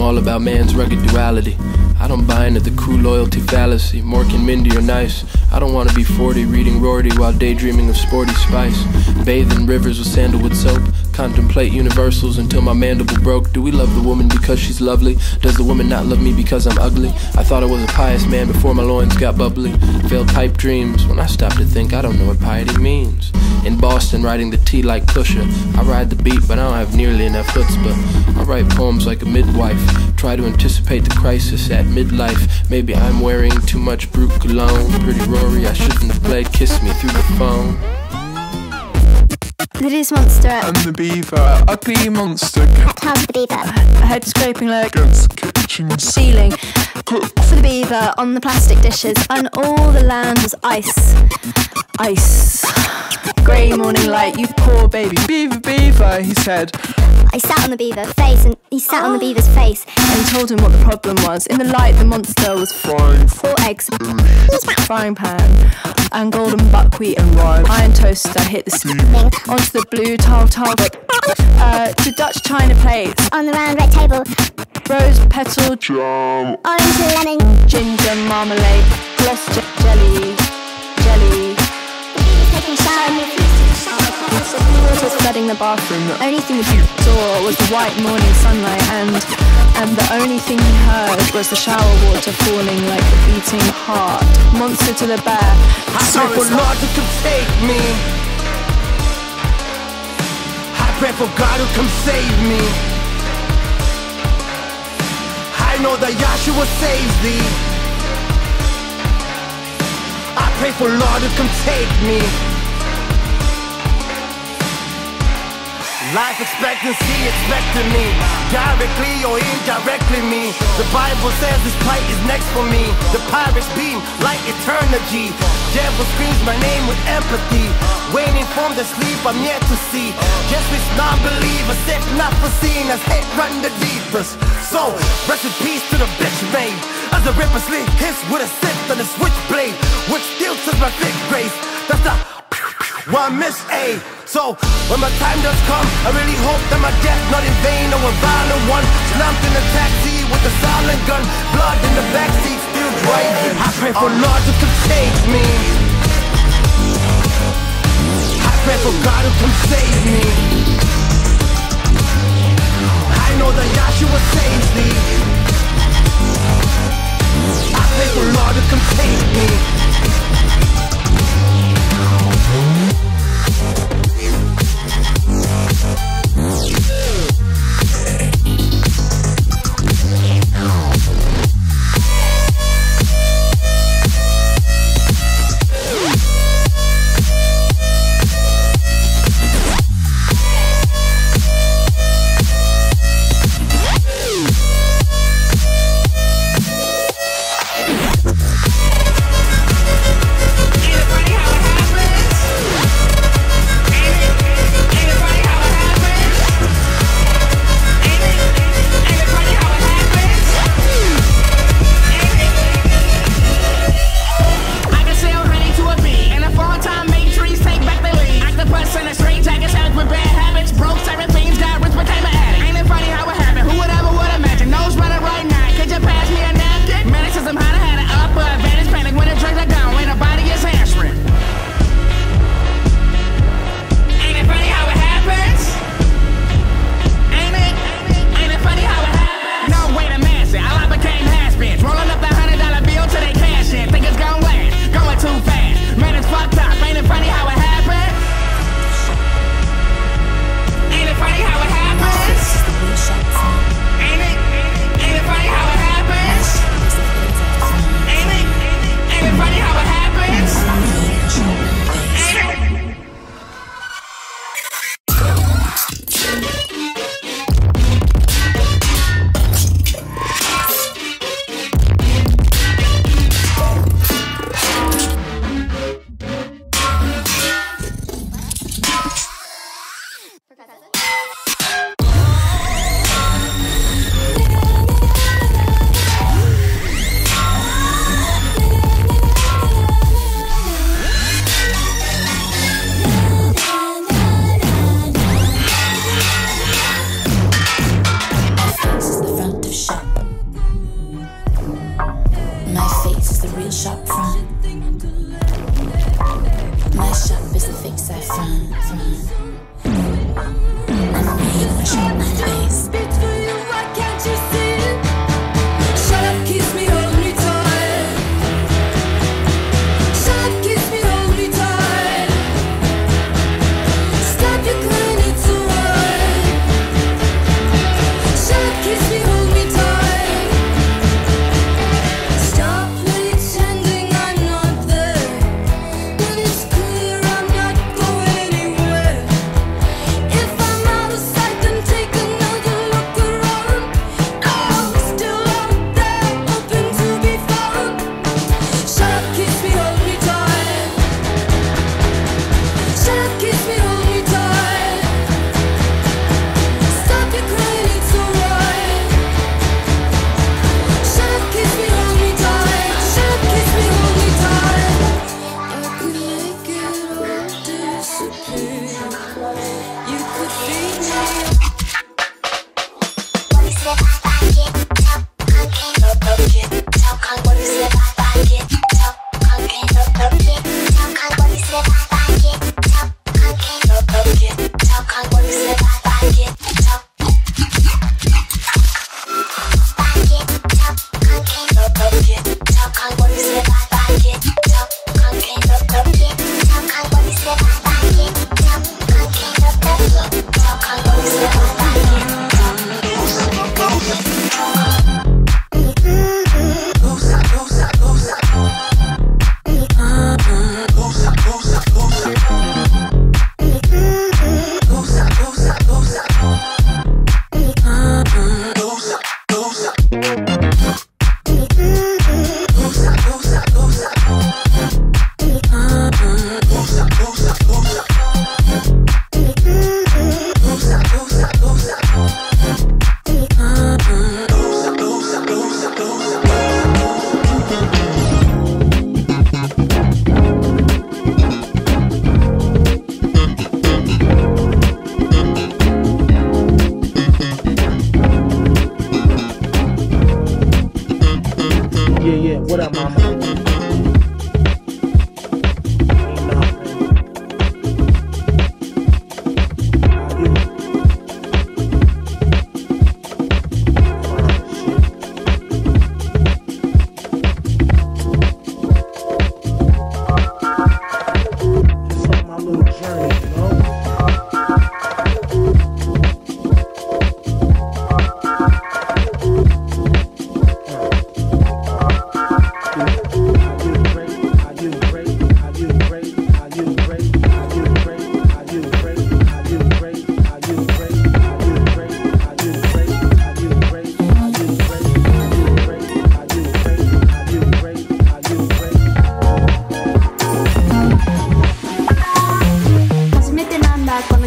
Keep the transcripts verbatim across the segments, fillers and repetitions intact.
all about man's rugged duality. I don't buy into the crew loyalty fallacy. Mork and Mindy are nice. I don't want to be forty reading Rorty while daydreaming of sporty spice. Bathe in rivers with sandalwood soap. Contemplate universals until my mandible broke. Do we love the woman because she's lovely? Does the woman not love me because I'm ugly? I thought I was a pious man before my loins got bubbly. Failed pipe dreams. When I stop to think, I don't know what piety means. In Boston, writing the tea like Pusha. I ride the beat, but I don't have nearly enough chutzpah. I write poems like a midwife. Try to anticipate the crisis at midlife. Maybe I'm wearing too much brute cologne. Pretty Rory, I shouldn't have played Kiss Me through the phone. The Deuce Monster and the Beaver, ugly monster. How's the Beaver? A head scraping leg Against kitchen ceiling. Cook for the Beaver on the plastic dishes, and all the land was ice. Ice. Grey morning light, you poor baby. Beaver, Beaver, he said. I sat on the Beaver face, and he sat on the Beaver's face, and told him what the problem was. In the light, the monster was frying four eggs, frying pan, and golden buckwheat and rye. Iron toaster hit the ceiling onto the blue tile tile. Uh, to Dutch china plates on the round red table. Rose petal jam, orange lemon, ginger marmalade, gloss je jelly, jelly. Taking shower. Water's flooding the bathroom. The only thing that he saw was the white morning sunlight, and and the only thing he heard was the shower water falling like a beating heart. Monster to the bear. I pray for Lord to come take me. I pray for God to come save me. I know that Yahshua saves thee. I pray for Lord to come take me. Life expectancy expecting me, directly or indirectly me. The Bible says this plight is next for me. The pirates beam like eternity. Devil screams my name with empathy. Waiting from the sleep I'm yet to see. Just which non-believers, if not foreseen, as hate run the deepest. So, rest in peace to the bitch made. As the ripper slit hits with a scythe and a switchblade, which still says my thick grace. That's the one miss A. So, when my time does come, I really hope that my death not in vain or a violent one. Slumped in a taxi with a silent gun, blood in the backseat, still driving. I pray for Lord to come take me. I pray for God to come save me. I know that Yahshua saves thee. I pray for Lord to come take me.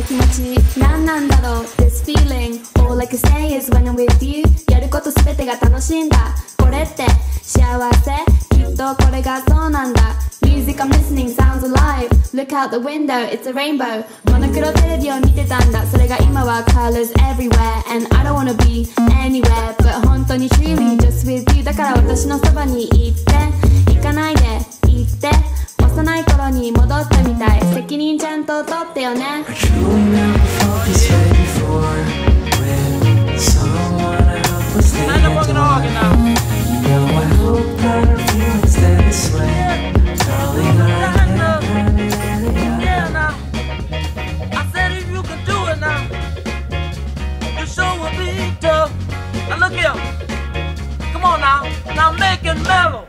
気持ち何なんだろう This feeling All I can say is when I'm with you やることすべてが楽しいんだこれって幸せきっとこれがそうなんだ Music I'm listening sounds alive Look out the window, it's a rainbow モノクロテレビを見てたんだそれが今は colors everywhere And I don't wanna be anywhere But 本当に truly just with you だから私のそばに行って行かないで行って幼い頃に戻ったみたい責任ちゃんと取ってよね Now look here, come on now, now make it mellow.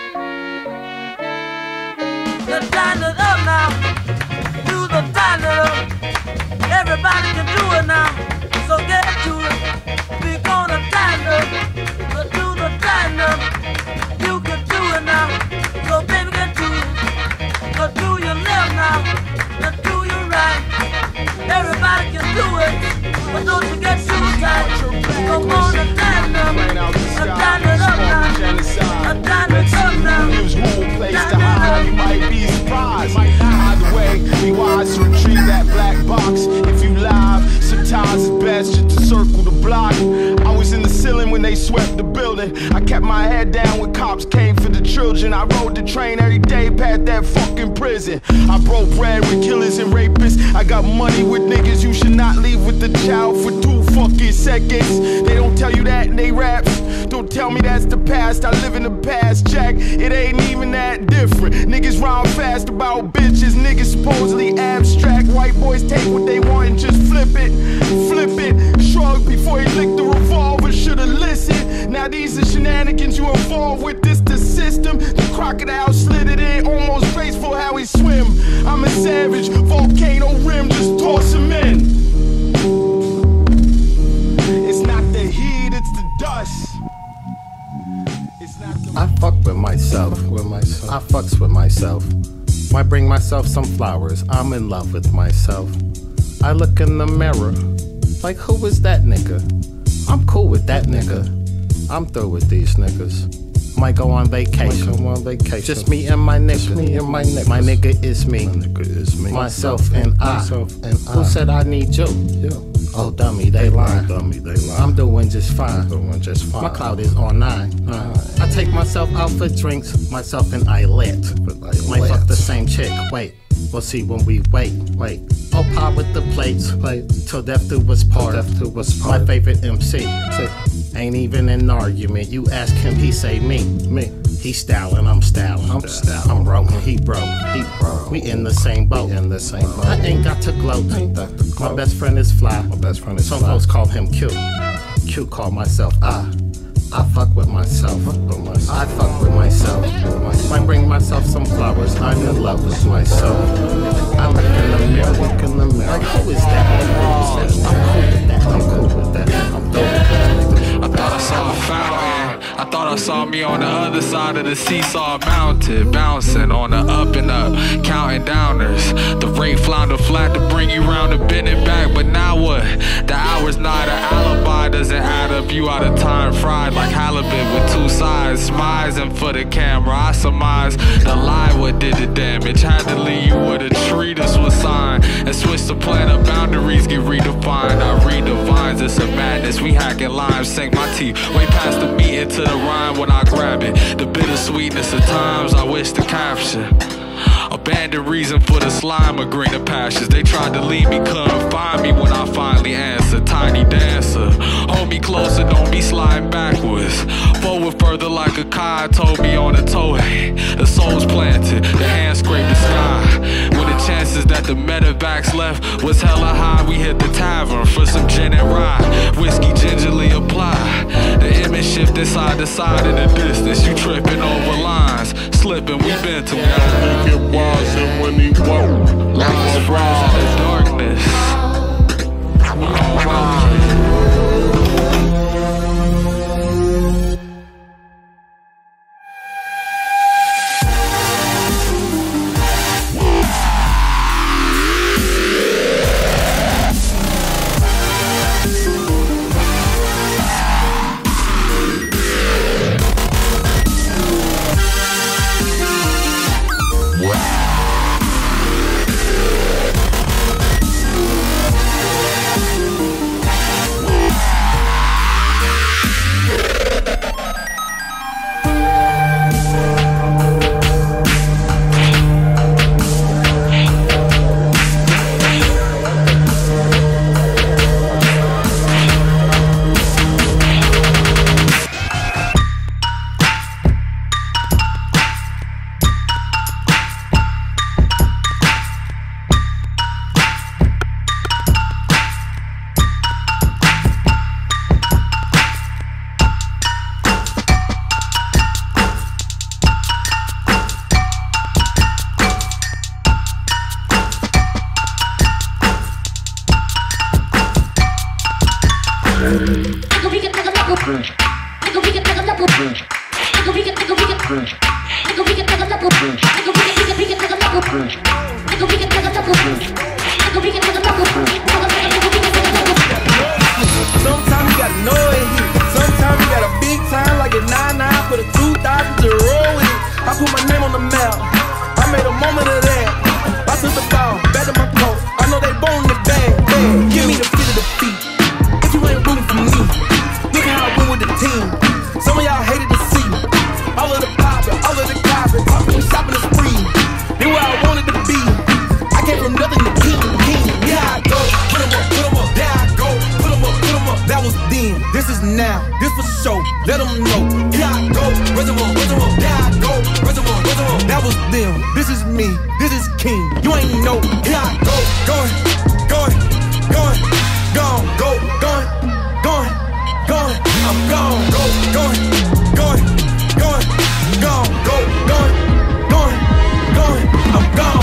Let's tighten it up now, do the tighten it up. Everybody can do it now, so get to it. We gonna tighten up, but do the tighten up. You can do it now, so baby get to it. But do your left now, and do your right. Everybody can do it, but don't you get too tight. Come on and tighten up, and tighten it up now, and tighten it up now. Gives rule place to hide, you might be surprised. Either way, be wise to retrieve that black box. If you live, sometimes it's best just to circle the block. I was in the ceiling when they swept the building. I kept my head down when cops came for the children. I rode the train every day past that fucking prison. I broke bread with killers and rapists. I got money with niggas. You should not leave with the child for two fucking seconds. They don't tell you that in they raps. Don't tell me that's the past. I live in the past, Jack. It ain't even that different. Niggas rhyme fast about bitches. Niggas supposedly abstract. White boys take what they want and just flip it. Flip it. Shrug before he licked the revolver. Should've listened. Now these are shenanigans you involved with. This the system. The crocodile slid it in. Almost graceful how he swim. I'm a savage. Volcano rim. Just toss him in. It's not the heat, it's the dust. It's not the I fuck with myself. With myself. I fucks with myself. Might bring myself some flowers. I'm in love with myself. I look in the mirror. Like, who is that nigga? I'm cool with that nigga. I'm through with these niggas. Might go on vacation. Might go on vacation. Just me and my nigga. Just me and my nigga. My nigga is me. My nigga is me. Myself and I. Myself and I. Who said I need you? You. Oh, dummy, they lying. Dummy, they lying. I'm doing just fine. I'm doing just fine. My cloud is on nine. nine. I take myself out for drinks. Myself and I lit. Might fuck the same chick. Wait, we'll see when we wait. Wait. Oh, pie with the plates. Plate. Till death do us part. Death do us part. My favorite M C. Ain't even an argument. You ask him, he say me. Me. He stylin', I'm stylin'. I'm stylin'. I'm broke, he broke. He broke. We in the same boat. In the same boat. I ain't got to gloat. Ain't got to gloat. My best friend is fly. My best friend is Some fly. Folks call him Q. Q call myself I. I fuck with myself. I fuck with myself. Might bring myself some flowers. I'm in love with myself. I look in the mirror. Look in the mirror. Like, who is that? I'm cool with that. I'm cool with that. I'm dope with that. I thought I saw a fountain. I thought I saw me on the other side of the seesaw mounted, bouncing on the up and up, counting downers. The rate flounder flat to bring you round to bend it back. But now what? The hour's not an alibi, doesn't add up. You out of time, fried like halibut with two sides. Smizing for the camera, I surmise the lie what did the damage. Had to leave you with a treat, this was signed. And switch the plan of boundaries get redefined. I read the vines, it's a madness. We hacking limes, sink my teeth way past the meat into the rhyme when I grab it. The bittersweetness of times I wish to capture. Abandoned reason for the slime of greener pastures. They tried to leave me, couldn't find me when I finally answered. Tiny dancer, hold me closer, don't be sliding backwards. Forward further like a kite, told me on the toei. The soul's planted, the hand scraped the sky. When the chances that the medevacs left was hella high, we hit the tavern for some gin and rye. Whiskey gingerly applied. The image shifted side to side in the distance. You tripping over lines, slipping, we been together. And when he woke, lost friends in the darkness. Sometimes you gotta know it here. Sometimes you got a big time like a nine nine. Put a two thousand to roll with it. I put my name on the map. I made a moment of that. I took the ball, back to my coat. I know they bone in the bag, bag. Give me the fit of the feet. If you ain't rooting for me, look at how I win with the team. Some of y'all hated to see all of the poppin', all of the coppin', talking, shopping the spree. They where I wanted to be. I came from nothing to king, king. Yeah, I go, put 'em up, put 'em up. There I go, put 'em up, put 'em up. That was then, this is now, this for sure. Let 'em know. Yeah, I go, raise 'em up, raise 'em up. There I go, raise 'em up, raise 'em up. That was them, this is me, this is king. You ain't know. Yeah, I go, going, going, going, gone, go, going, going, going. I'm gone, go, going, going, going, gone, go, going, going, going. I'm gone.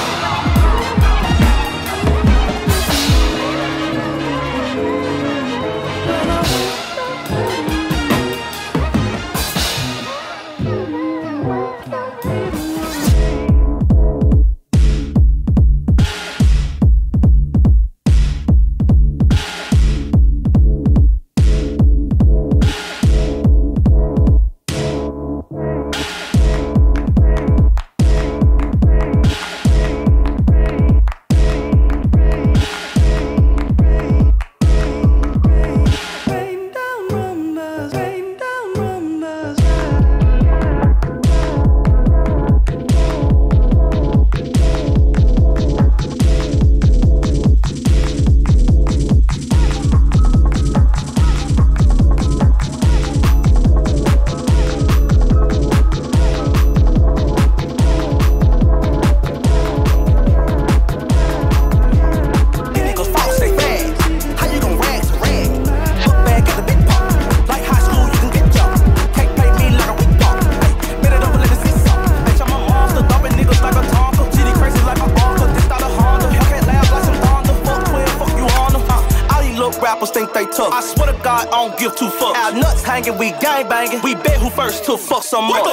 I swear to God, I don't give two fucks. Our nuts hanging, we gang banging. We bet who first to fuck some more.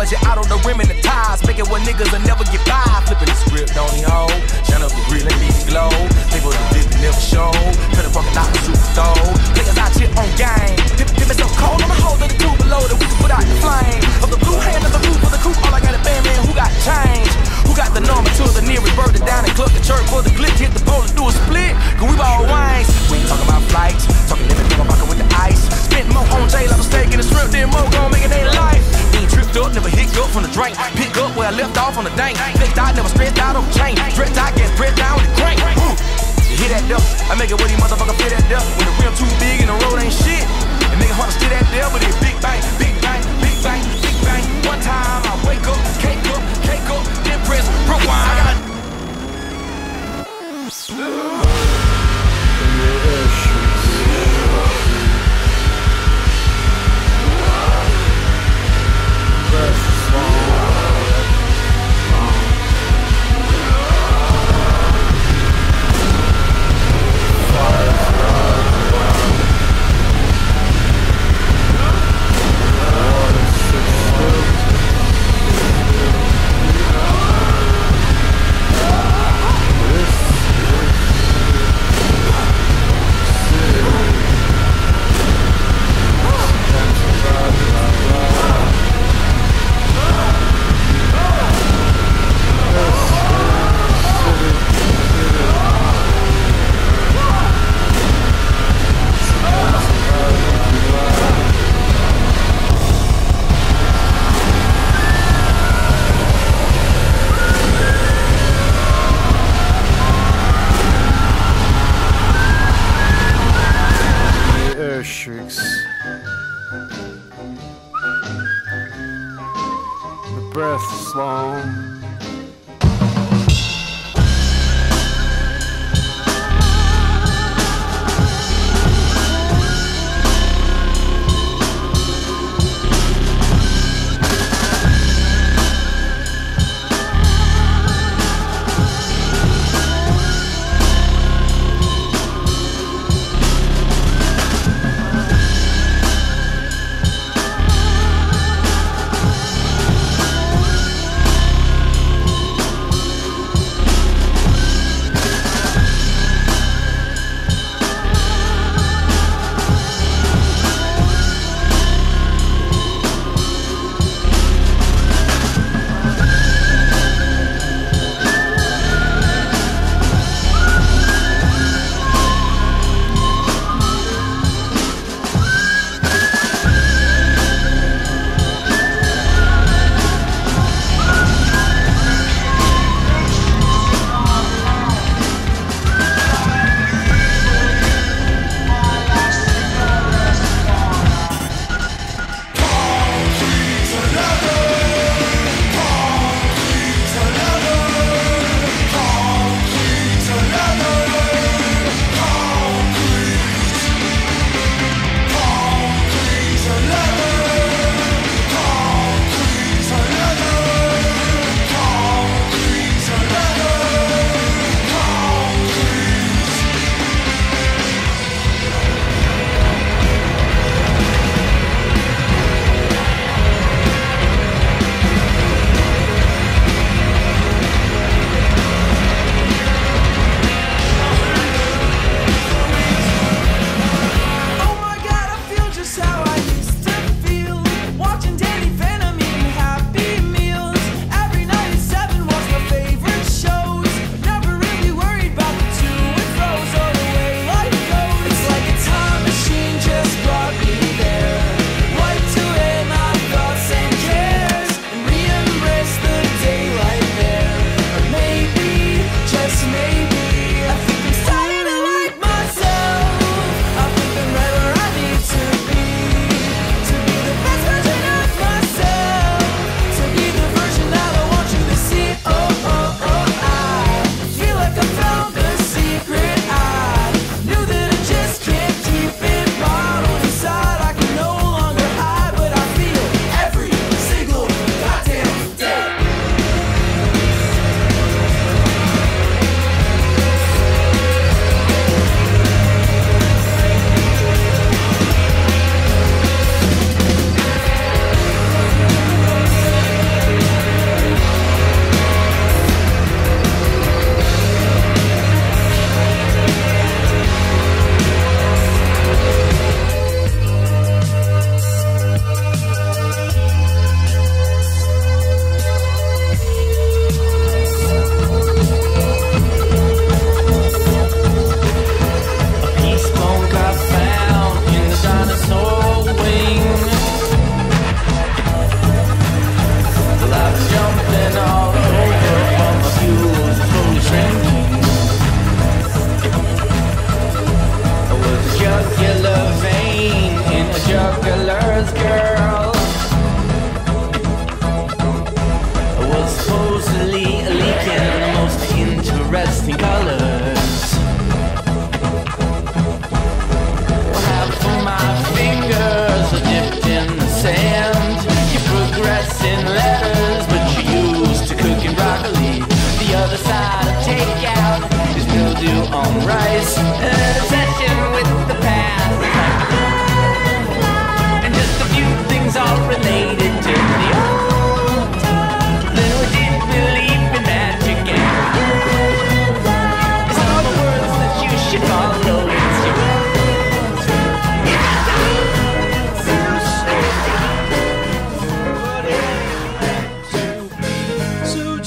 Apology out on the rim and the ties, making what niggas will never get by. Flipping the script, don't he hold? Shine up the grill and leave it glow. People the dip and never show. Cut the fucking out the super stove. Niggas out here on game. Dip, dip it so cold, I'ma hold of the two below that we can put out the flame. Of the blue hand of the roof of the coupe, all I got a band man who got change. Who got the number to the nearest bird down and cluck the church for the glitch, hit the pole and do a split. Cause we ball wines. We ain't talking about flights, talking everything I'm rocking with the ice. Spent more on jail, I'm a steak in the shrimp, then more gon' make it ain't life. Ain't tripped up, never hit up from the drink. Pick up where I left off on the dank. Flicked out, never stressed out on the chain. Dressed out, get spread down with the crank. Ooh. You hear that duck? I make it where these motherfuckers fit that duck. When the rim too big and the road ain't shit. It make it hard to steer that there, but it big bang, big bang, big bang, big bang. One time I wake up, cake up, cake up, then press rewind. I got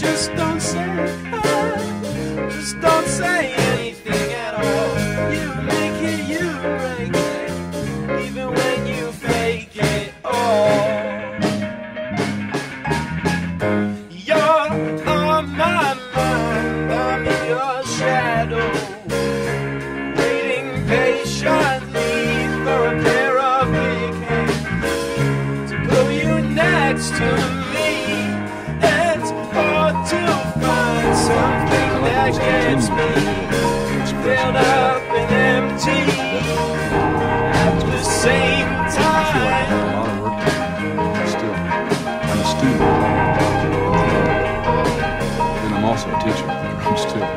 Just don't say, just don't say anything at all. You make it, you break it, even when you fake it all. You're on my mind, I'm in your shadow, waiting patiently for a pair of big hands to pull you next to me. It's hard to find something that gets me filled up and empty at the same time. A lot of work. Still, I'm a student. And I'm also a teacher. I'm still.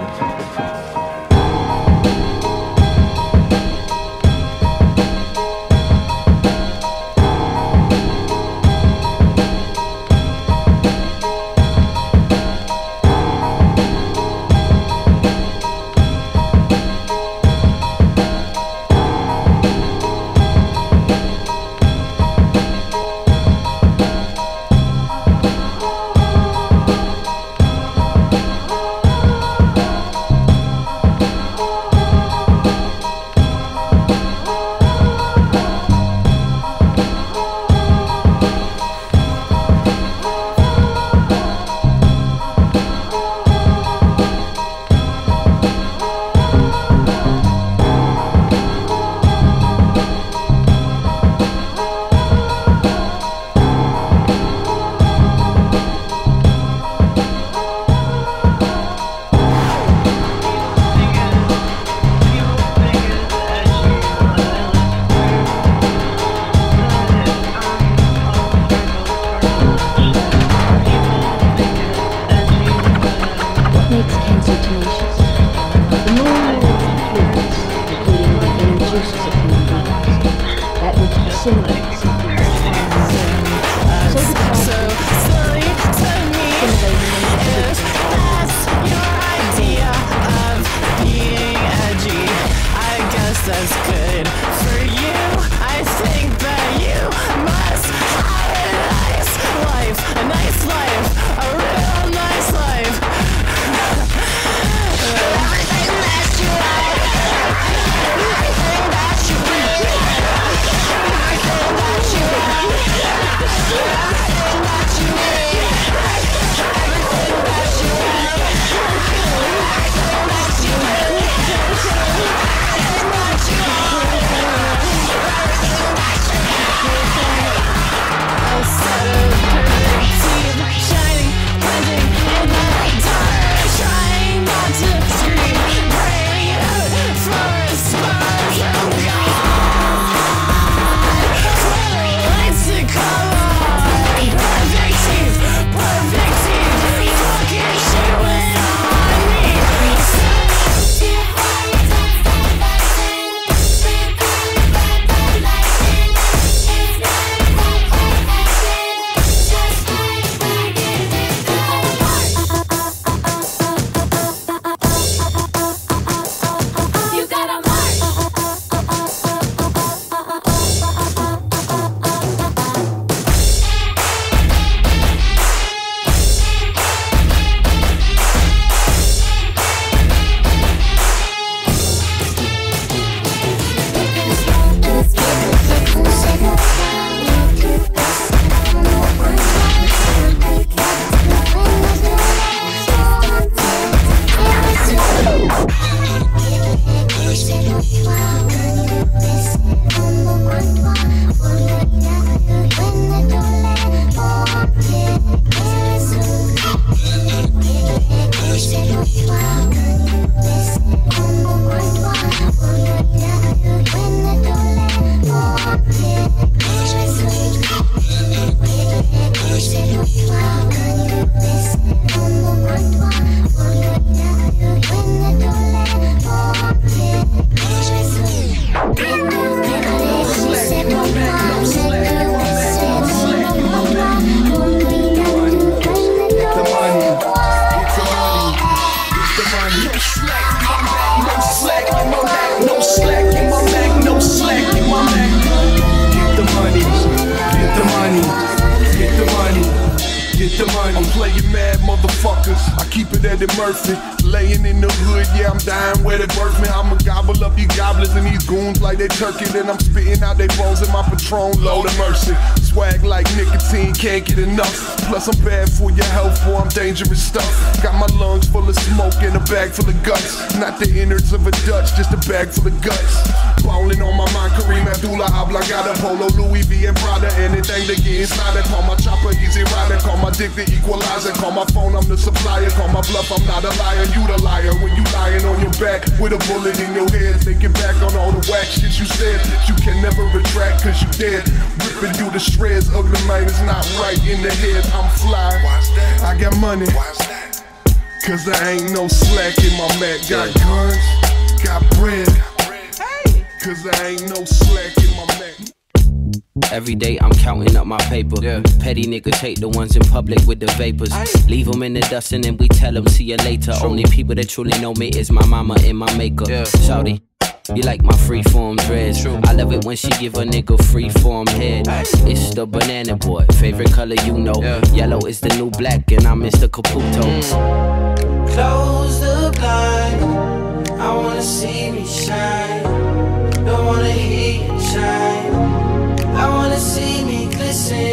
playing mad motherfuckers. I keep it Eddie Murphy, laying in the hood, yeah, I'm dying where they birthed me. I'ma gobble up these gobblers and these goons like they turkey. Then I'm spitting out they bones in my Patron, Lord of mercy. Swag like nicotine, can't get enough. Plus I'm bad for your health, boy, I'm dangerous stuff. Got my lungs full of smoke and a bag full of guts. Not the innards of a Dutch, just a bag full of guts. Ballin' on my mind, Kareem Abdullah, Oblongata, Polo, Louis V and Prada. Anything to get inside it. Call my chopper, easy rider. Call my dick the equalizer. Call my phone, I'm the supplier. Call my bluff, I'm not a liar, you the liar. When you lying on your back with a bullet in your head, thinking back on all the whack shit you said that you can never retract cause you dead. Ripping through the shreds, ugly man is not right in the head. I'm fly, I got money, cause I ain't no slack in my Mac. Got guns, got bread, cause I ain't no slack in my Mac. Every day I'm counting up my paper. Yeah. Petty niggas hate the ones in public with the vapors. Aye. Leave them in the dust and then we tell them see you later. True. Only people that truly know me is my mama and my maker. Yeah. Shawty, you like my freeform dreads. True. I love it when she give a nigga freeform head. Aye. It's the banana boy, favorite color you know. Yeah. Yellow is the new black and I'm Mister Caputo. Mm. Close the blind, I wanna see me shine. Don't wanna hear you chime. I wanna see me glisten.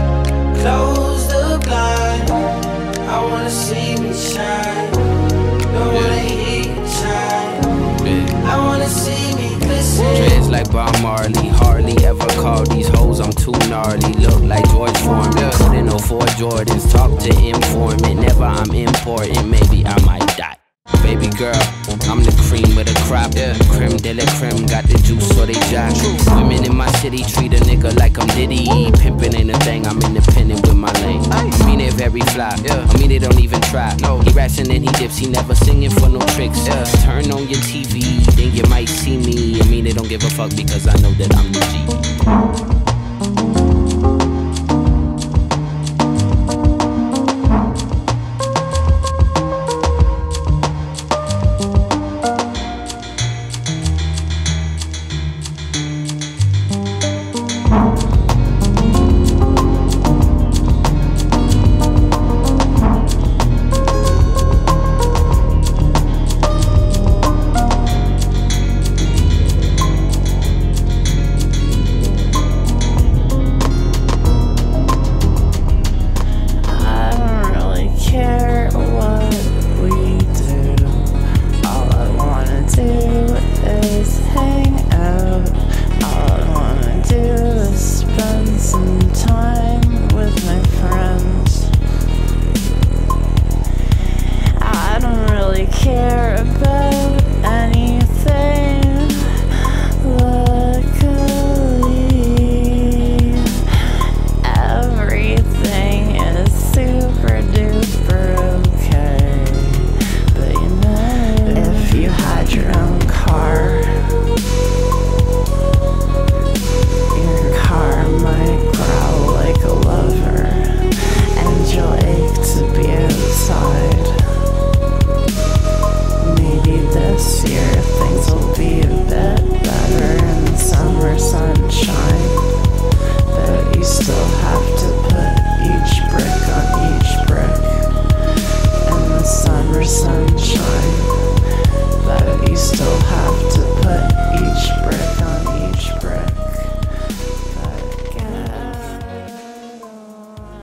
Close the blind, I wanna see me shine. Don't wanna hear you chime. Yeah. I wanna see me glisten. Dreads like Bob Marley, hardly ever call these hoes, I'm too gnarly. Look like George Foreman, put in no four Jordans. Talk to informant, never I'm important, maybe I might die. Baby girl, I'm the cream of the crop. Yeah. Creme de la creme, got the juice so they jack. Women in my city treat a nigga like I'm Diddy. Pimpin' ain't a thing, I'm independent with my lane. I mean it very fly, yeah. I mean they don't even try. No. He raps and then he dips, he never singing for no tricks. Yeah. Turn on your T V, then you might see me. I mean they don't give a fuck because I know that I'm the G.